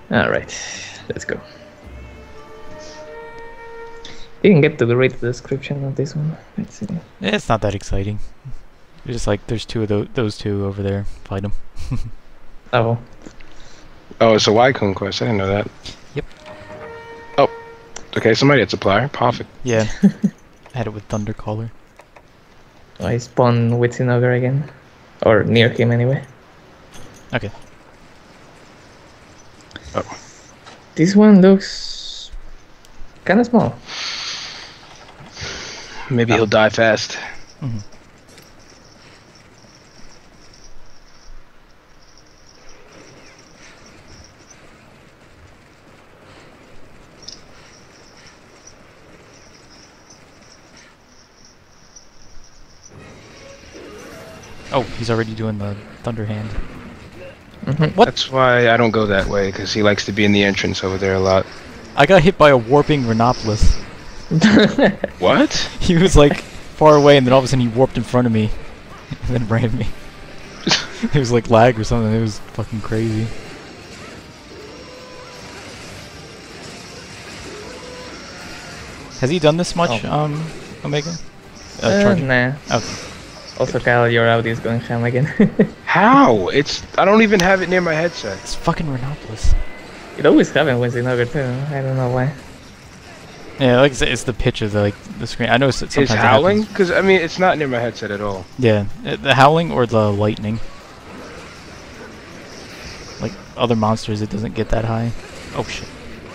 Alright, let's go. Didn't get to read the description of this one. Let's see. Yeah, it's not that exciting. It's just like there's two of those two over there. Fight them. Oh. Oh, it's a Y conquest. I didn't know that. Yep. Oh. Okay, somebody had supplier. Perfect. Yeah. I had it with Thundercaller. I spawn with Sinover again. Or near him anyway. Okay. Oh. This one looks kinda small. Maybe he'll die fast. Mm-hmm. Oh, he's already doing the Thunder Hand. Mm-hmm. What? That's why I don't go that way, because he likes to be in the entrance over there a lot. I got hit by a warping Rhinopolis. What? He was like far away, and then all of a sudden he warped in front of me, and then ran me. It was like lag or something. It was fucking crazy. Has he done this much, Omega? Charger? Nah. Okay. Also, Kyle, your audio is going ham again. How? I don't even have it near my headset. It's fucking Rhinopolis. It always happens with Sinover too. I don't know why. Yeah, like I said, it's the pitch of the screen. I know sometimes Is it howling? happens. Because, I mean, it's not near my headset at all. Yeah, the howling or the lightning. Like other monsters, it doesn't get that high. Oh shit.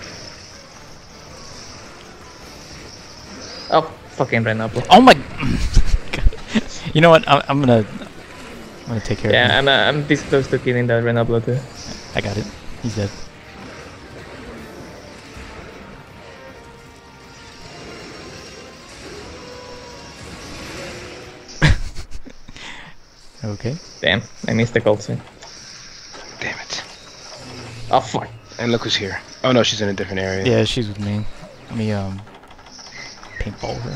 Oh, fucking Rhinopolis. Oh my. You know what? I'm gonna take care of him. Yeah, I'm this close to killing that Rhinopolis too. I got it. He's dead. Okay. Damn, I missed the cold swing. Damn it. Oh fuck. And look who's here. Oh no, she's in a different area. Yeah, she's with me. Let me paintball her.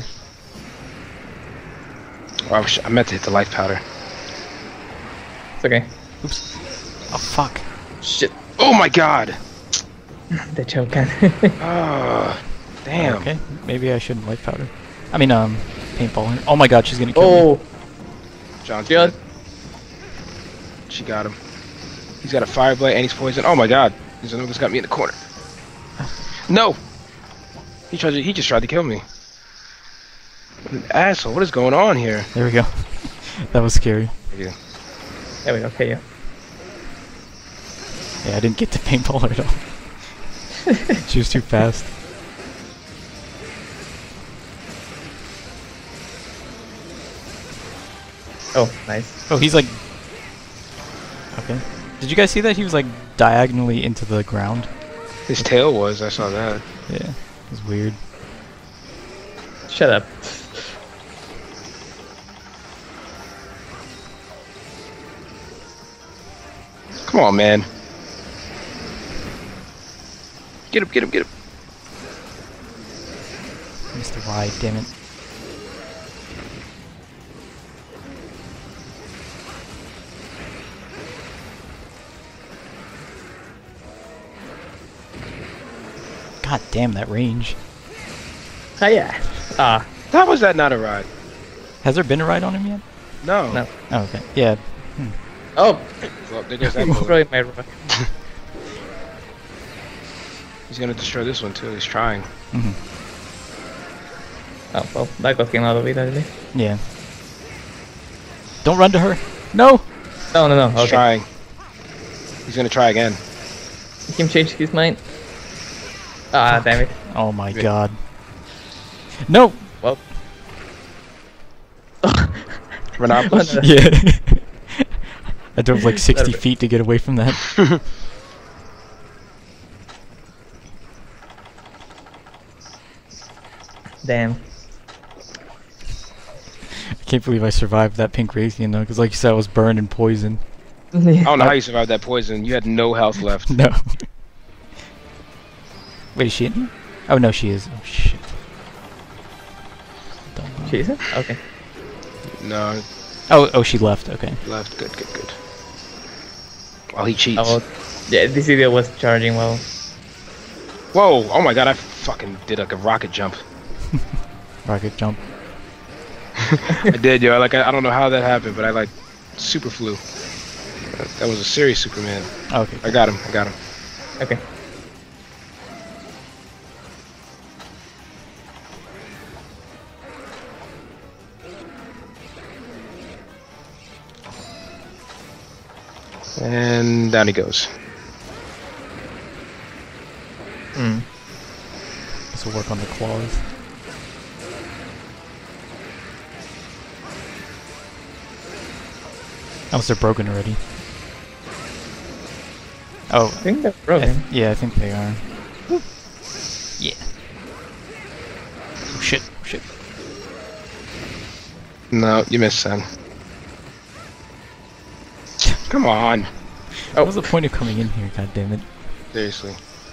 Oh, I meant to hit the life powder. It's okay. Oops. Oh fuck. Shit. Oh my god! The choke can. Oh, damn. Okay. Maybe I shouldn't light powder. I mean paintball her. Oh my god, she's gonna kill me. Oh, John's God. dead. She got him. He's got a fire blade and he's poisoned. Oh my god. He's almost got me in the corner. No! He just tried to kill me. What an asshole. What is going on here? There we go. That was scary. Yeah. there we go. Okay, yeah. Yeah, I didn't get to paintball her at all. She was too fast. Oh, nice. Oh, he's like... Okay. Did you guys see that? He was like diagonally into the ground. His tail was, I saw that. Yeah. It was weird. Shut up. Come on, man. Get him, get him, get him. Mr. Y, damn it. God damn that range. Ah, yeah. Ah, How was that not a ride? Has there been a ride on him yet? No. no. Oh, okay. Yeah. Oh, Well, there goes that I'm bullet. destroying my rock. He's gonna destroy this one too. He's trying. Mm-hmm. Oh, well, that got him out of it, I think. Yeah. Don't run to her. No! No, no, no. He's Okay. trying. He's gonna try again. Make him change his mind. Ah, damn it. Oh my god. No! Well. Rhinopolis? Oh, no. Yeah. I drove like 60 feet to get away from that. Damn. I can't believe I survived that pink Raytheon though, because like you said, I was burned and poisoned. I don't know how you survived that poison. You had no health left. No. Wait, is she in here? Oh no, she is. Oh shit. She isn't? Okay. No, Oh, she left. Okay. left. Good, good, good. Well, he cheats. Oh, Yeah, this idiot was charging well. Whoa! Oh my god! I fucking did like a rocket jump. Rocket jump. I did, yo. Like I don't know how that happened, but I like super flew. That was a serious Superman. Okay. I got him. I got him. Okay. And down he goes. Hmm. This will work on the claws. Unless they're broken already. Oh, I think they're broken. yeah, I think they are. Yeah. Oh shit, oh shit. No, you missed, son. Come on. What was the point of coming in here, god damn it? Seriously.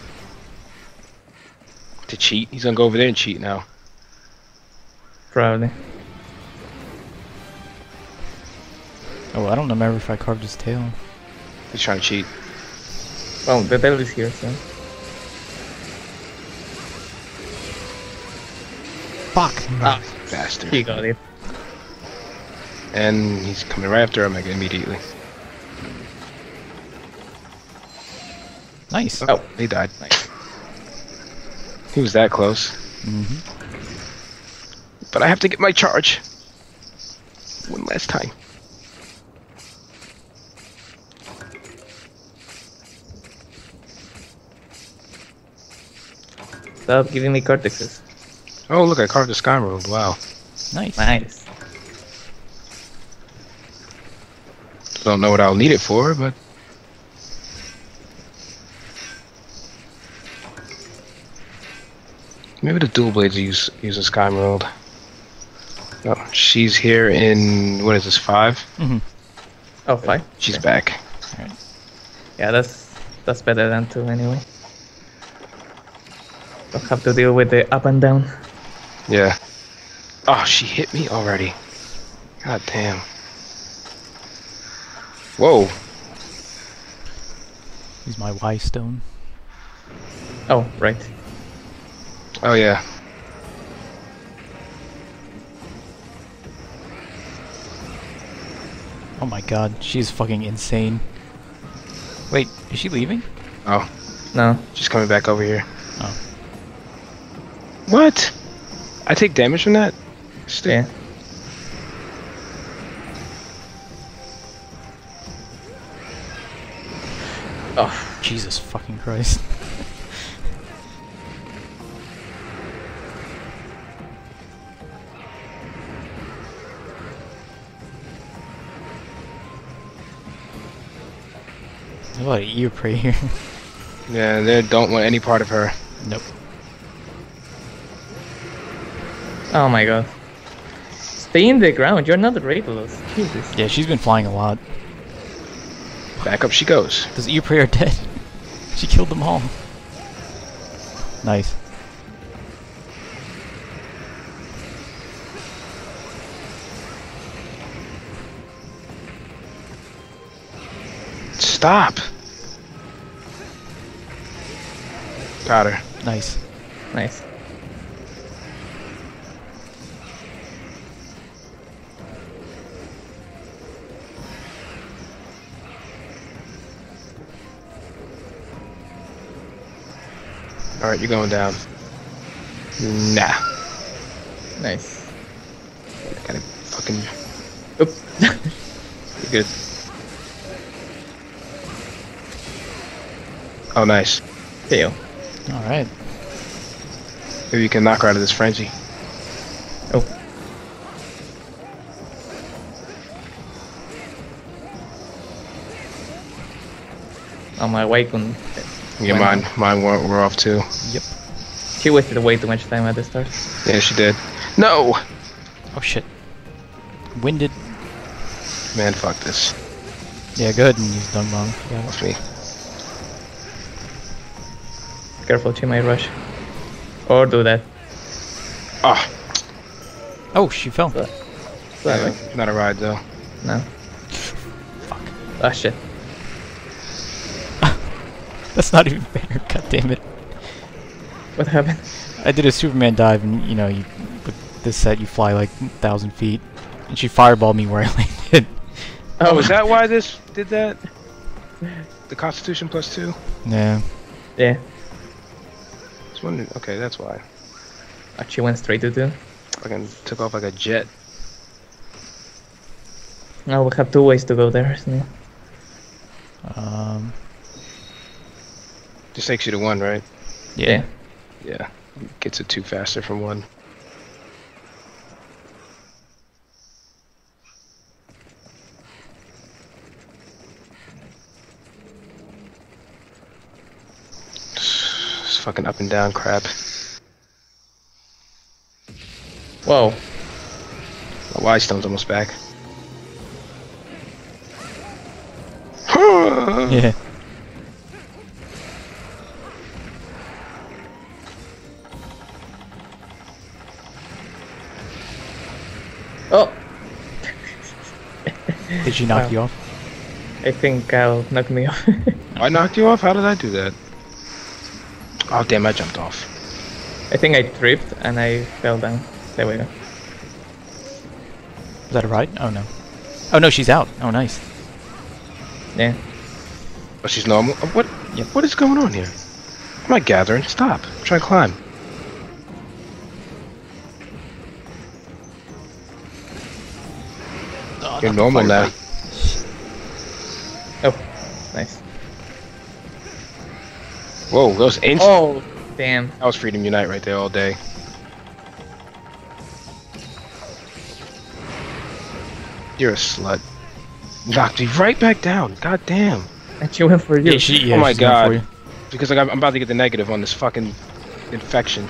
To cheat? He's gonna go over there and cheat now. Probably. Oh, I don't remember if I carved his tail. He's trying to cheat. Oh, the tail is here, so. Fuck! Ah, Bastard. he got it. And he's coming right after Omega immediately. Nice. Oh, He died. He was that close. Mm-hmm. But I have to get my charge. One last time. stop giving me cortexes. Oh, look, I carved a Sky Road. Wow. Nice. Nice. Don't know what I'll need it for, but... Maybe the dual blades use a Sky Emerald. Oh, she's here in... What is this, 5? Mm-hmm. Oh, 5? She's Okay. back. Alright. Yeah, that's better than 2 anyway. Don't have to deal with the up and down. Yeah. Oh, she hit me already. God damn. Whoa. Use my Y stone. Oh, right. Oh, yeah. Oh my god, she's fucking insane. Wait, is she leaving? Oh, No. she's coming back over here. Oh. What? I take damage from that? Yeah. Oh, Jesus fucking Christ. There's a lot of ear prey here. Yeah, they don't want any part of her. Nope. oh my god. Stay in the ground. You're not Raidless. Jesus. Yeah, she's been flying a lot. Back up she goes. Those ear prey are dead. She killed them all. Nice. Stop. Got her. Nice. Nice. Alright, you're going down. Nah. Nice. Gotta fucking... Oop. You're good. Oh, nice. Fail. Alright. Maybe you can knock her out of this frenzy. Oh. Oh, my Waikun. Yeah, mine were off too. Yep. She wasted way too much time at the start. Yeah, she did. No! Oh shit. Winded. Man, fuck this. Yeah, go ahead and use Dung Bomb. Yeah. Off me. Careful, she might rush. Or do that. Oh, Oh, she fell. So- yeah, not a ride though. No. Fuck. Ah, shit. That's not even fair. God damn it. What happened? I did a Superman dive, and you know, with this set you fly like 1,000 feet, and she fireballed me where I landed. Oh, is that why this did that? The Constitution +2? Yeah. Yeah. I was wondering. Okay, that's why. Actually went straight to 2. Fucking took off like a jet. Now we have 2 ways to go there, isn't it? Just takes you to 1, right? Yeah. Yeah. Gets it 2 faster from 1. It's fucking up and down crap. Whoa. My Y-Stone's almost back. Yeah. Oh! Did she knock Wow. you off? I think Kyle knocked me off. I knocked you off? How did I do that? Oh damn, I jumped off. I think I tripped and I fell down. There we go. Was that a ride? Oh no. Oh no, she's out. Oh nice. Yeah. Oh, she's normal? What? Yep. What is going on here? I'm not gathering. Stop. I'm trying to climb. You're normal now. Oh, nice. Whoa, those instant. Oh, damn. That was Freedom Unite right there all day. You're a slut. Knocked me right back down. God damn. And she went for you. Yeah, Oh my she's going for God. you. Because like, I'm about to get the negative on this fucking infection.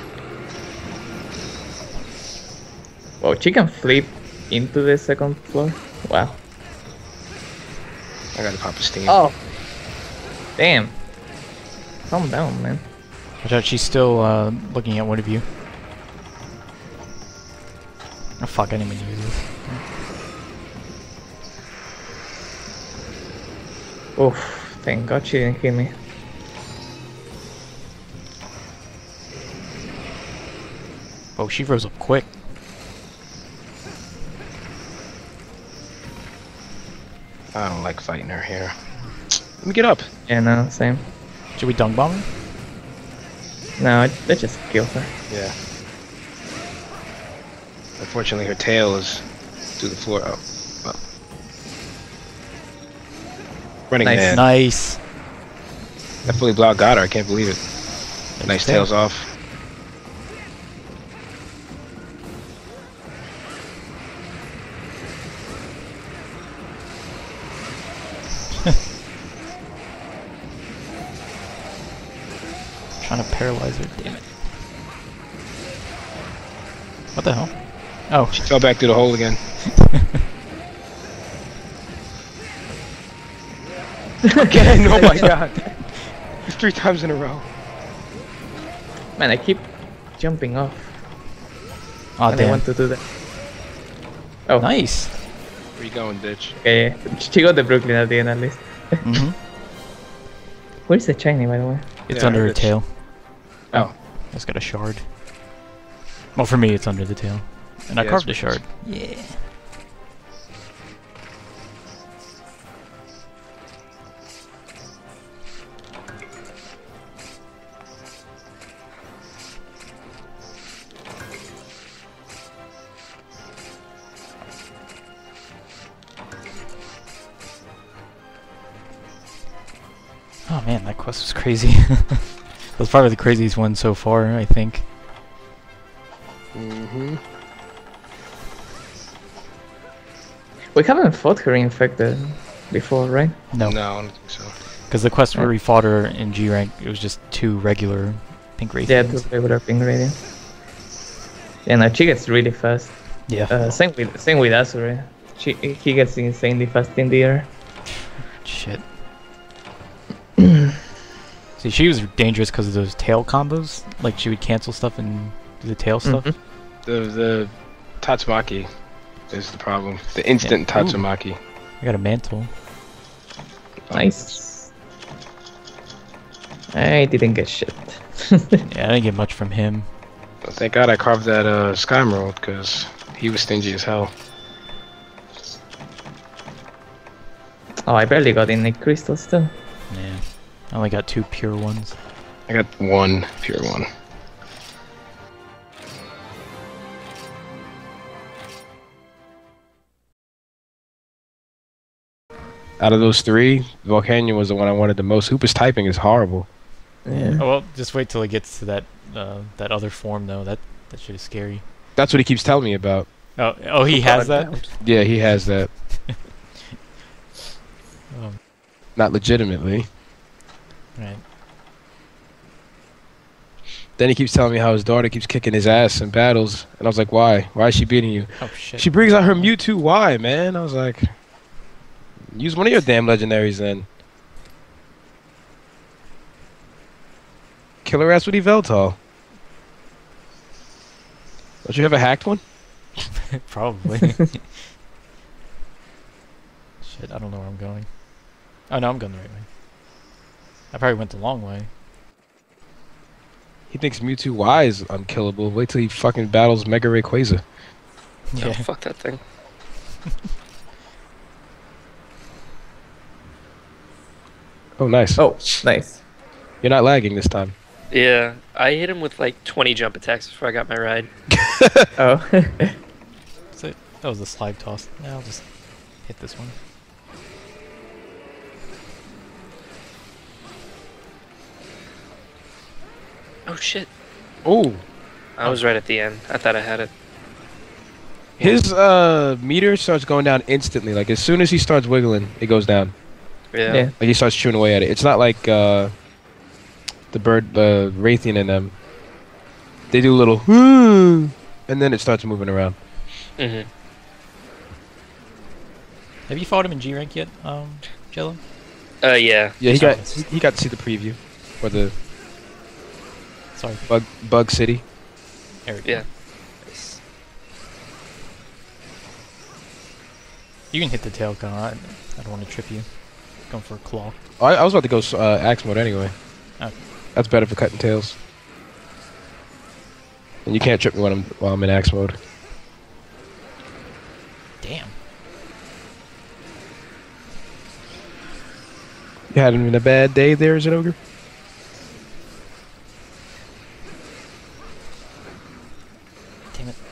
Whoa, she can flip into the 2nd floor. Wow. I gotta pop a steam. Oh. Damn. Calm down, man. Watch out, she's still looking at one of you. Oh fuck, I didn't mean to use this. Oof. Thank God she didn't hit me. Oh, she rose up quick. I don't like fighting her here. Let me get up. Yeah, no, same. Should we dunk bomb her? No, that just kills her. Yeah. Unfortunately, her tail is through the floor. Oh. Well. Running Nice. Man. Nice. That fully block got her. I can't believe it. Nice tail. tails off. Trying to paralyze her. Damn it. What the hell? Oh. She fell back through the hole again. Again! Oh my God! It's 3 times in a row. Man, I keep jumping off. Aw, And I damn. want to do that. Oh, Nice. Where you going, bitch? okay. She got the Brooklyn at the end at least. Mm-hmm. Where's the shiny, by the way? It's Yeah, under her it's- tail. Oh. It's got a shard. Well, for me, it's under the tail. And I Yeah, carved a it's- shard. Yeah. Oh man, that quest was crazy. That was probably the craziest one so far, I think. Mm-hmm. We haven't fought her infected before, right? No, No, I don't think so. because the quest where we fought her in G rank, it was just 2 regular pink wraith. Yeah, things. the regular ping radiant. Yeah, no, she gets really fast. Yeah. Same with Azure. He gets insanely fast in the air. Shit. See, she was dangerous because of those tail combos. Like, she would cancel stuff and do the tail stuff. Mhm. The Tatsumaki is the problem. The instant Yeah. Ooh. Tatsumaki. I got a mantle. Nice. I didn't get shit. Yeah, I didn't get much from him. But thank God I carved that Sky Emerald, because he was stingy as hell. Oh, I barely got any crystals too. Yeah. I only got 2 pure ones. I got 1 pure one. Out of those 3, Volcanion was the one I wanted the most. Hoopa's typing is horrible. Yeah. Oh well, just wait till it gets to that that other form though. That shit is scary. That's what he keeps telling me about. Oh, he has that. Yeah, he has that. Um, Not legitimately. right. Then he keeps telling me how his daughter keeps kicking his ass in battles, and I was like, why? Why is she beating you? Oh shit. She brings out her Mewtwo. Why, man? I was like, use one of your damn legendaries then. Kill her ass with Yveltal. Don't you have a hacked one? Probably. Shit, I don't know where I'm going. Oh no, I'm going the right way. I probably went the long way. He thinks Mewtwo Y is unkillable. Wait till he fucking battles Mega Rayquaza. Yeah. Oh, fuck that thing. Oh, nice. Oh, nice. You're not lagging this time. Yeah, I hit him with like 20 jump attacks before I got my ride. Oh. So that was a slide toss. Now I'll just hit this one. Oh shit. Oh, I was right at the end. I thought I had it. his meter starts going down instantly. Like as soon as he starts wiggling, it goes down. Yeah. Yeah. Like he starts chewing away at it. It's not like the bird, Raytheon and them. They do a little, and then it starts moving around. Mm-hmm. Have you fought him in G rank yet, Jello? Yeah. Yeah, Sorry. he got to see the preview for the Sorry. Bug City. There we go. Yeah. You can hit the tail, Connor. I don't want to trip you. Going for a claw. Oh, I was about to go axe mode anyway. Oh. That's better for cutting tails. And you can't trip me while I'm in axe mode. Damn. You having a bad day there, Zinogre? Damn it.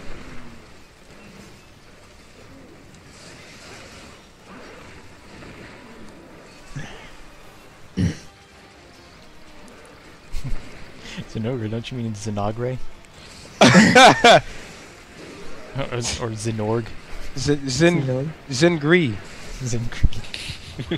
Zinogre, don't you mean Zinogre? or Zinorg? Zingri. Zingri.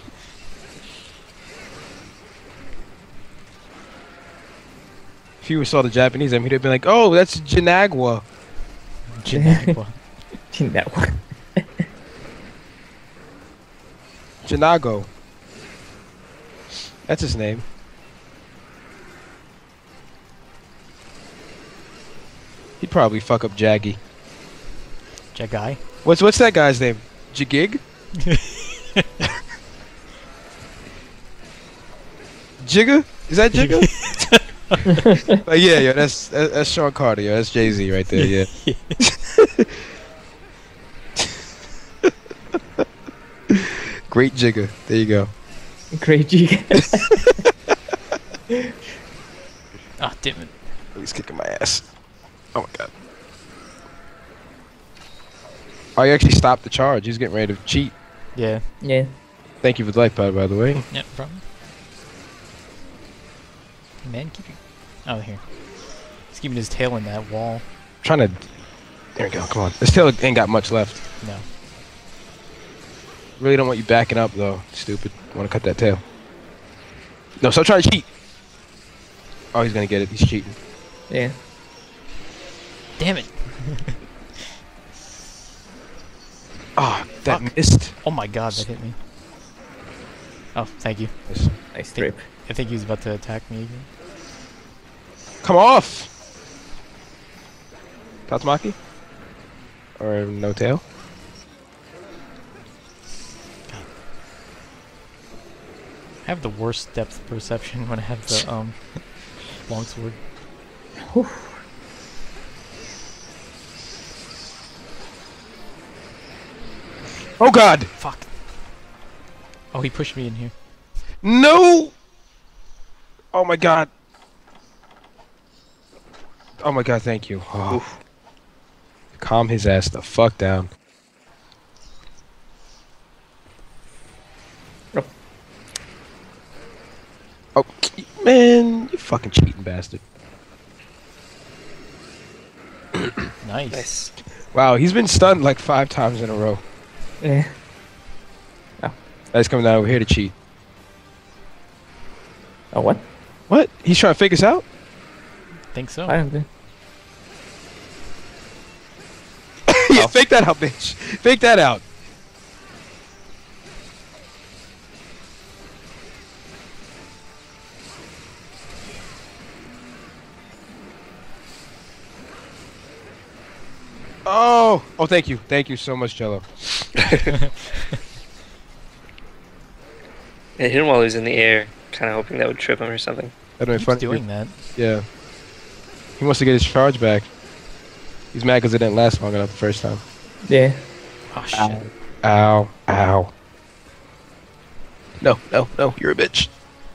If you saw the Japanese, he'd have been like, "Oh, that's Janagwa." Janagwa. That one. Janago. That's his name. He'd probably fuck up Jaggy. Jagai? What's that guy's name? Jigig? Jigga? Is that Jigga? Yeah, that's Sean Carter, yo. That's Jay-Z right there, yeah. Great Jigga. There you go. Great G. Ah, damn it. He's kicking my ass. Oh my god. Oh, you actually stopped the charge. He's getting ready to cheat. Yeah. Yeah. Thank you for the life pad, by the way. Yep, problem. Man, keep your... Oh, here. He's keeping his tail in that wall. Trying to... There we go, come on. This tail ain't got much left. No. Really don't want you backing up, though. Stupid. Want to cut that tail. No, stop trying to cheat. Oh, he's gonna get it. He's cheating. Yeah. Damn it. Oh, that Fuck. missed. Oh my god, that hit me. Oh, thank you. Nice. Nice trip. I think he was about to attack me again. Come off! Tatsumaki? Or no tail? have the worst depth perception when I have the longsword. Whew. Oh God! Fuck. Oh, he pushed me in here. No! Oh my God! Oh my God! Thank you. Oh. Calm his ass the fuck down. Oh man, you fucking cheating bastard! Nice. Nice. Wow, he's been stunned like 5 times in a row. Yeah. That's coming down over here to cheat. Oh, what? What? He's trying to fake us out? Think so. I don't think. Yeah, fake that out, bitch. Fake that out. Oh, thank you. Thank you so much, Jello. I hit him while he was in the air, kind of hoping that would trip him or something. That'd be Keeps funny. doing that. Yeah. He wants to get his charge back. He's mad because it didn't last long enough the first time. Yeah. Oh shit. Ow. Ow. No, no, no. You're a bitch.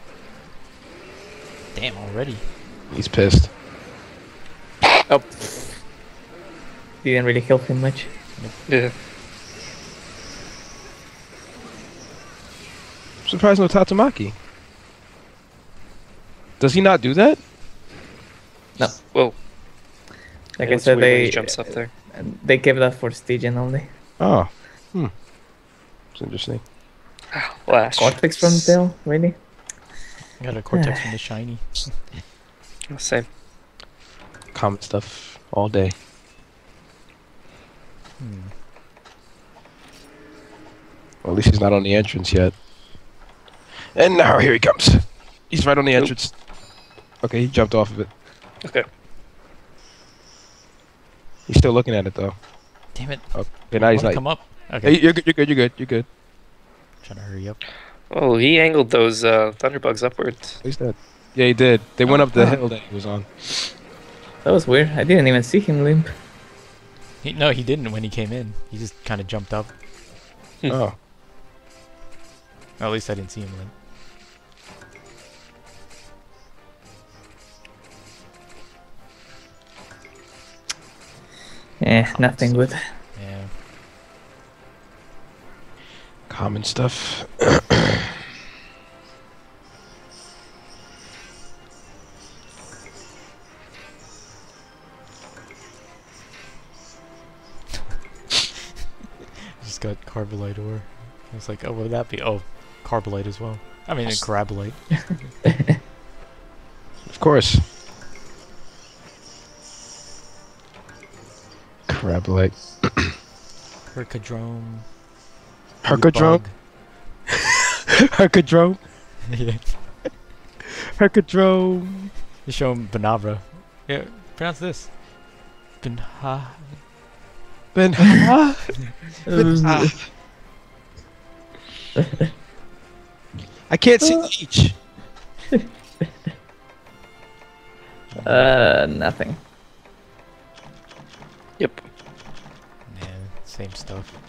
Damn, already. He's pissed. Oh. Didn't really help him much. Yeah. I'm surprised no Tatsumaki. Does he not do that? No. Whoa. Like Yeah, I it's said, weird when he they jumps up there. gave that for Stygian only. Oh. It's interesting. Flash. Cortex from Tail, really? I got a cortex from the shiny. Same. Common stuff all day. Well, at least he's not on the entrance yet. And now here he comes. He's right on the entrance. Okay, he jumped off of it. Okay. He's still looking at it though. Damn it. Okay, now he's Wanna like, come up. Okay. hey, you're good, you're good, you're good, you're good. Trying to hurry up. Oh, he angled those thunderbugs upwards. He's dead. Yeah, he did. They went up the hill that he was on. That was weird. I didn't even see him limp. No, he didn't when he came in. He just kind of jumped up. Oh. At least I didn't see him limp. Nothing good. Yeah. Common stuff. Just got Carbolite ore. I was like, oh, what would that be? Oh, Carbolite as well. I mean, Carabolite. Of course. Carabolite. Hercadrome. Hercadrome? Hercadrome? Yeah. Hercadrome. You show him Benabra. Yeah, pronounce this. Benha. Ben. I can't see the H. Nothing. Yep. Yeah, same stuff.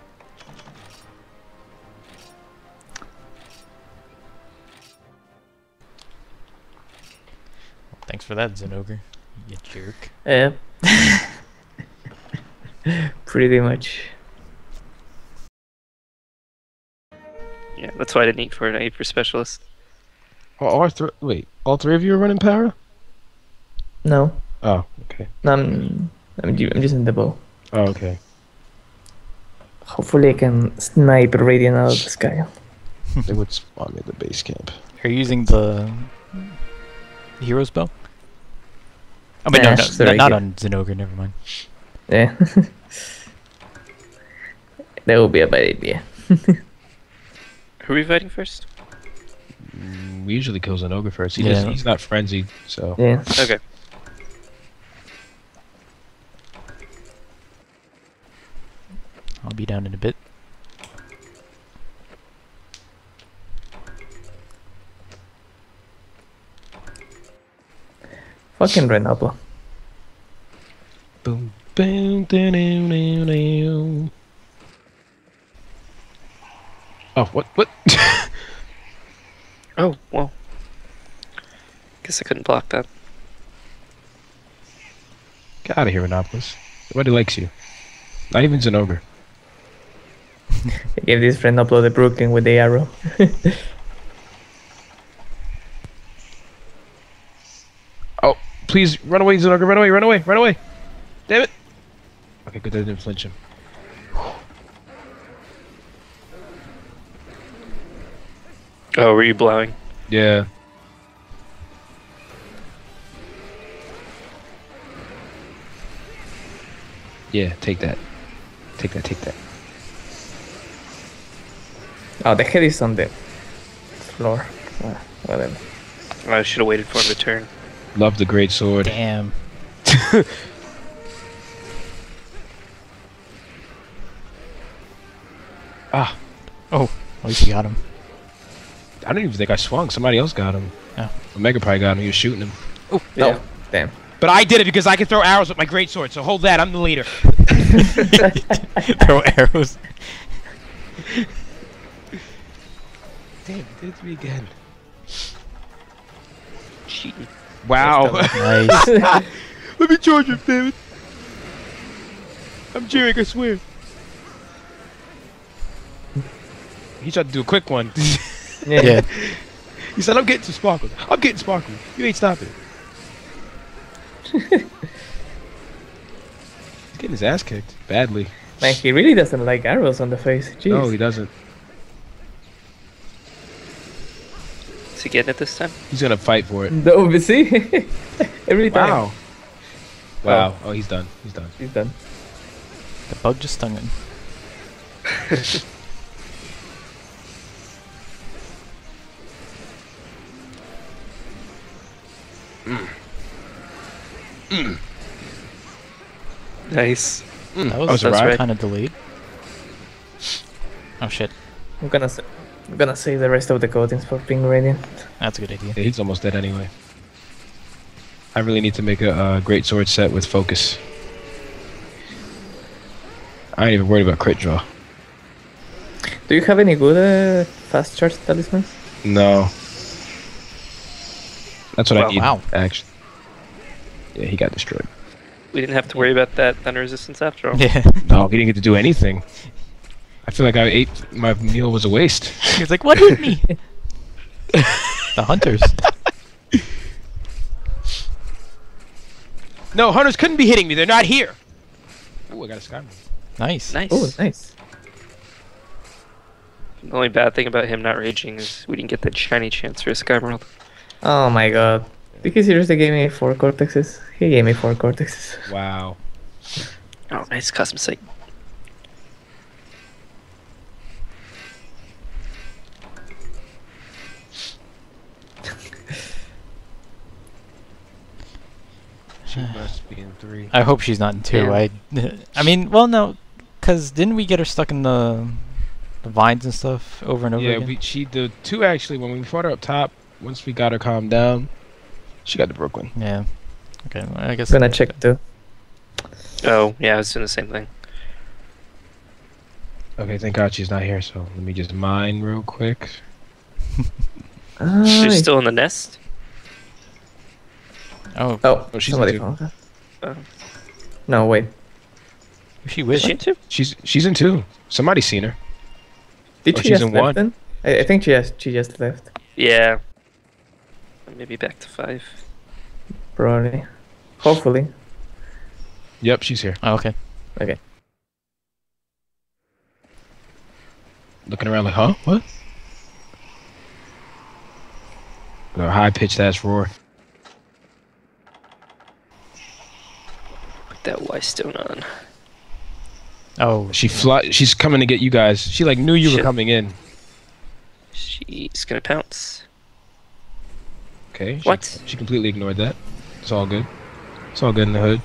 Well, thanks for that, Zenogre. You jerk. Pretty much. Yeah, that's why I didn't eat for it. I ate for specialist. Wait, all 3 of you are running para? No. Oh, okay. No, I'm just in the bow. Oh, okay. Hopefully I can snipe Radiant out of the sky. They would spawn me at the base camp. Are you using the hero's bow? Oh, but Nah, no, sorry, not yeah. on Zenogre, never mind. Yeah. That would be a bad idea. Who are we fighting first? We usually kill an ogre first. Yeah. He's not frenzied, so. Yeah. Okay. I'll be down in a bit. Fucking Renablo. Boom, boom, doo-doo-doo-doo. Oh, what? What? Oh, well. Guess I couldn't block that. Get out of here, Renopolis. Nobody likes you. Not even Zenogre. I gave this Renablo the Brooklyn with the arrow. Oh, please run away, Zenogre. Run away, run away, run away. Damn it. Okay, good. That didn't flinch him. Oh, were you blowing? Yeah. Yeah, take that. Take that, take that. Oh, the head is on the floor. Whatever. I should have waited for him to turn. Love the great sword. Damn. Ah, Oh, at least you got him. I don't even think I swung. Somebody else got him. Oh. Omega probably got him. He was shooting him. Oh, Yeah. no. Damn. But I did it because I can throw arrows with my great sword. So hold that. I'm the leader. Throw arrows. Damn, it did it to me again. Cheating. Wow. Nice. Let me charge him, David. I'm cheering, I swear. He tried to do a quick one. Yeah. He said, I'm getting some sparkles. I'm getting sparkles. You ain't stopping. He's getting his ass kicked. Badly. Man, he really doesn't like arrows on the face. Jeez. No, he doesn't. Is he getting it this time? He's gonna fight for it. No, but see? Every time. Wow. Wow. Oh, he's done. He's done. He's done. The bug just stung him. Nice. That that was, was a that's ride. right. kind of delayed. Oh shit. I'm gonna save the rest of the coatings for Pink Radiant. That's a good idea. Yeah, he's almost dead anyway. I really need to make a great sword set with focus. I ain't even worried about crit draw. Do you have any good fast charge talismans? No. That's what I Wow. need. Wow. Actually. Yeah, he got destroyed. We didn't have to worry about that thunder resistance after all. Yeah. No, he didn't get to do anything. I feel like I ate my meal was a waste. He was like, what hit me? The hunters. No, hunters couldn't be hitting me. They're not here. Ooh, I got a Skyrim. Nice. Nice. Oh, nice. The only bad thing about him not raging is we didn't get that shiny chance for a Skyworld. Oh my god. Did he seriously gave me 4 cortexes? He gave me 4 cortexes. Wow. Oh, nice custom sight. She must be in 3. I hope she's not in 2. Yeah. I mean, well, no, because didn't we get her stuck in the vines and stuff over and over Yeah, again? the 2 actually, when we fought her up top, once we got her calmed down, she got the Brooklyn. Yeah. Okay, well, I guess. I'm gonna check too. Oh, yeah, I was doing the same thing. Okay, thank God she's not here, so let me just mine real quick. She's still in the nest? Oh, Oh, Oh, she's somebody in 2. found her. Oh. No, wait. who's she Is with? she in 2? She's in 2. Somebody's seen her. Did Oh, she she's just in left 1. then? I think she just left. Yeah. Maybe back to 5. Probably. Hopefully. Yep, she's here. Oh, okay. Okay. Looking around like, huh? What? With her high-pitched ass roar. Put that Y stone on. Oh, She's coming to get you guys. She like knew you were Shit. coming in. She's gonna pounce. Okay. What? She completely ignored that. It's all good. It's all good in the hood.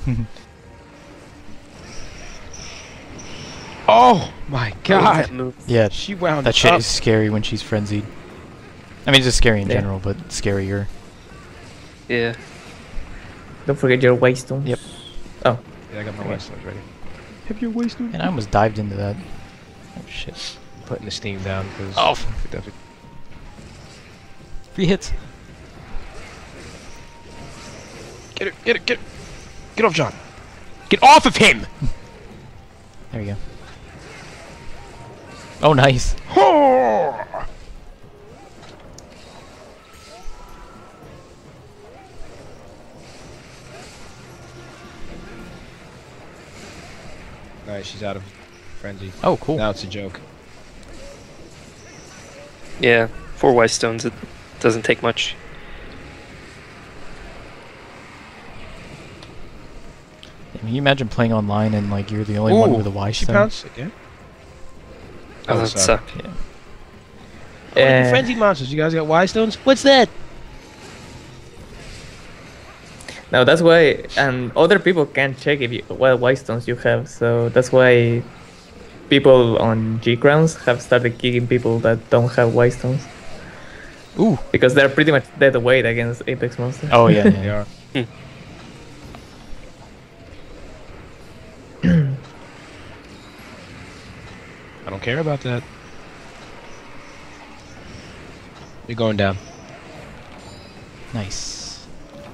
Oh my Oh, God! that move. yeah. She wound That shit up. is scary when she's frenzied. I mean, it's just scary in Yeah. general, but scarier. Yeah. Don't forget your waystone. Yep. Oh, Yeah, I got my Okay. waystones ready. Have your waystone? And I almost dived into that. Oh shit. Putting the steam down because. Oh. Definitely. Free hits. Get it! Get it! Get it! Get off, John! Get off of him! There you go. Oh, nice. Alright, she's out of frenzy. Oh, cool. Now it's a joke. Yeah, 4 white stones. It doesn't take much. Can you imagine playing online and like you're the only one with a Y she stone? pounced again. Oh, that sorry. sucked. Yeah. Oh, frenzy monsters. You guys got Y stones? What's that? no, that's why, and other people can't check if you, what waystones you have. So that's why people on G grounds have started kicking people that don't have waystones Ooh. because they're pretty much dead weight against Apex monsters. Oh yeah. They yeah. are. I don't care about that. You're going down. Nice.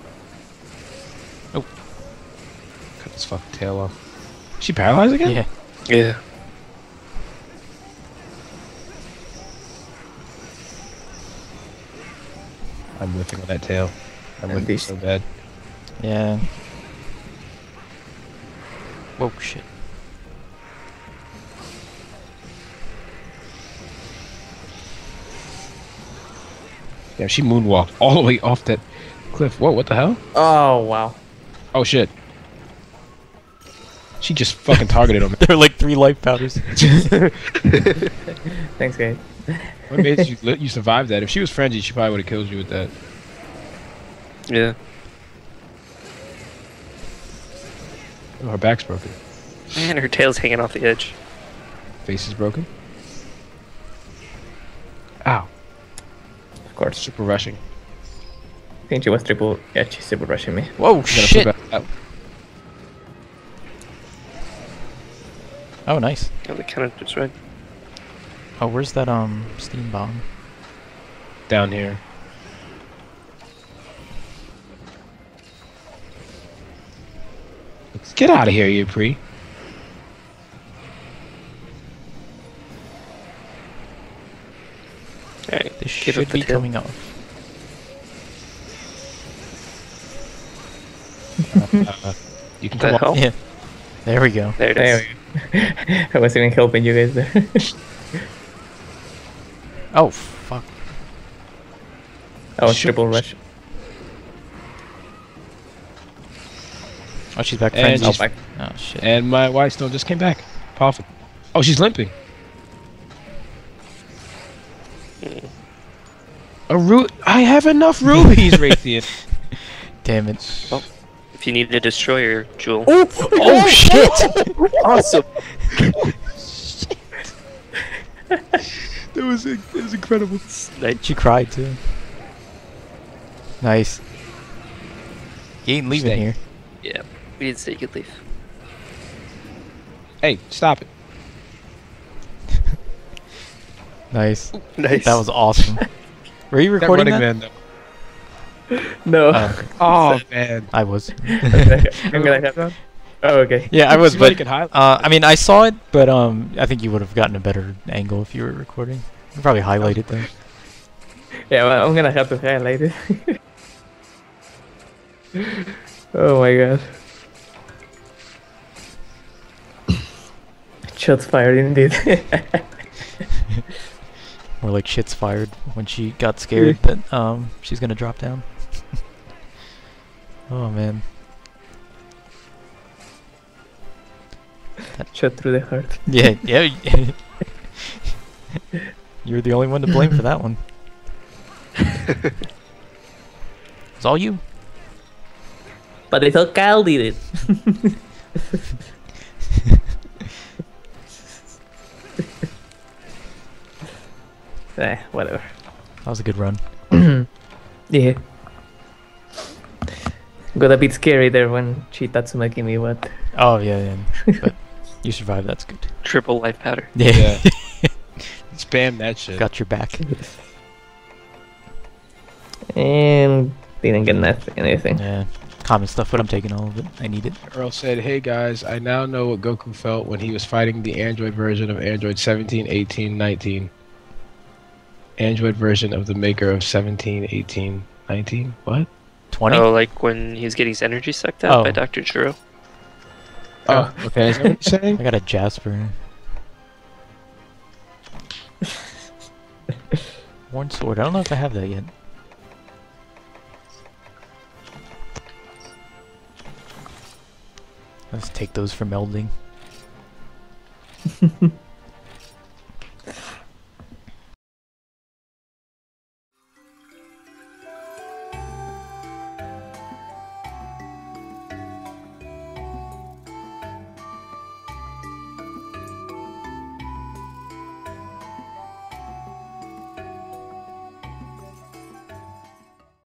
Cut this fucking tail off. Is she paralyzed again? Yeah. Yeah. I'm whiffing on that tail. I'm And whiffing these- so bad. Yeah. Whoa, shit. Yeah, she moonwalked all the way off that cliff. Whoa, what the hell? Oh wow. Oh shit. She just fucking targeted him. There are like 3 life powders. Thanks, guys. What made you survive that? If she was frenzied, she probably would have killed you with that. Yeah. Oh, her back's broken. Man, her tail's hanging off the edge. Face is broken. Ow. Of course. Super rushing. I think she was triple. Yeah, she's triple rushing me. Whoa, Gotta shit. flip out. Oh, nice. Oh, they kind of just right. Oh, where's that steam bomb? Down here. Let's get out of here, you pre. Alright, This give up should the be tail. coming off. You can The come on. hell? Yeah. There we go. There it There is. we go. I was even helping you guys there. Oh, fuck. I was Sure. triple rush. Oh, she's back And frenzied. Oh, back. Oh, shit. And my white stone just came back. Powerful. Oh, she's limping. I have enough rubies, Raytheon. Damn it. Well, if you need a destroyer, Jewel. Oh, shit! Awesome. It was incredible. She cried, too. Nice. He ain't leaving Stay. here. Yeah, we didn't say you could leave. Hey, stop it. Nice. Nice. That was awesome. Were you That recording running that? man, though. No. Oh, Oh, man. I was. I'm gonna have. Oh, okay. Yeah, I was, You really but could highlight. I mean, I saw it, but I think you would have gotten a better angle if you were recording. You probably highlight it though. Yeah, well, I'm gonna have to highlight it. Oh my god. Shots fired indeed. More like shit's fired when she got scared that she's gonna drop down. Oh man. Shot through the heart. Yeah, yeah. You're the only one to blame for that one. It's all you. But I thought Kyle did it. Whatever. That was a good run. Yeah. Got a bit scary there when she Tatsumaki me, but Oh yeah, but you survived. That's good. Triple life powder. Yeah. Spam that shit. Got your back. and didn't get anything. Yeah. Common stuff, but I'm taking all of it. I need it. Earl said, "Hey guys, I now know what Goku felt when he was fighting the Android version of Android 17, 18, 19. Android version of the maker of 17, 18, 19. What? 20. Oh, like when he was getting his energy sucked out by Oh. Dr. Churro. Oh, okay. Is that what you're saying? I got a Jasper. Worn sword. I don't know if I have that yet. Let's take those for melding.